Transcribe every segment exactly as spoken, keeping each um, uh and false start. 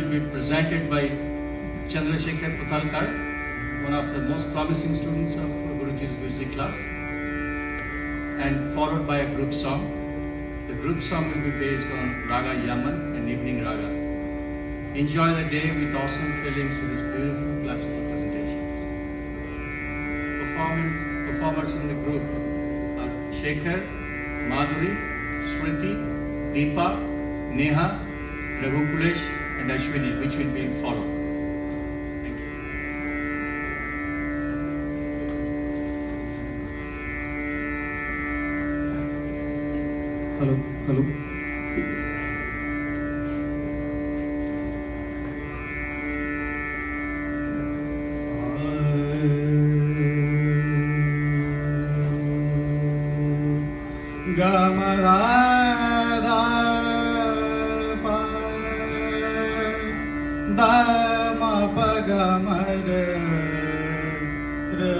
will be presented by Chandrasekhar Putalkar, one of the most promising students of Guruji's music class, and followed by a group song. The group song will be based on Raga Yaman and Evening Raga. Enjoy the day with awesome feelings with these beautiful classical presentations. Performance, performers in the group are Shekhar, Madhuri, Smriti, Deepa, Neha, Raghu Kulesh and Ashwini, which will be followed. Thank you. Hello, hello. Gamada Dama Pagamare Re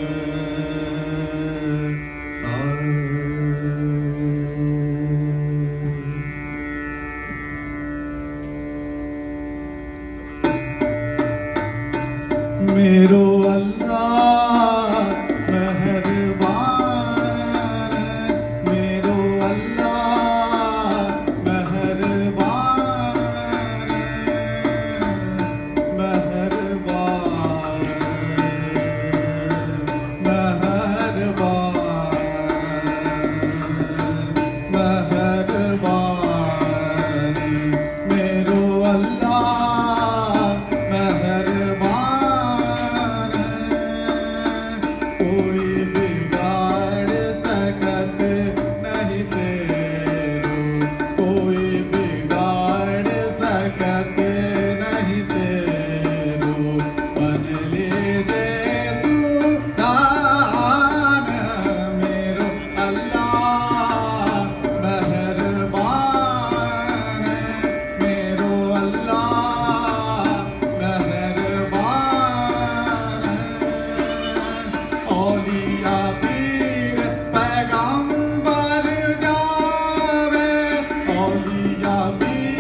Sa Mero Allah Meherbaan Mero Allah Meherbaan Meherbaan Meherbaan Meherbaan Mero Allah Meherbaan कोई बिगाड़ सकत नहीं तेरो कोई बिगाड़ सकत नहीं तेरो बन लीजे तू दान मेरो अल्लाह मेहरबान मेरो अल्लाह मेहरबान औलिया पीर पैगंबर जावे औलिया पीर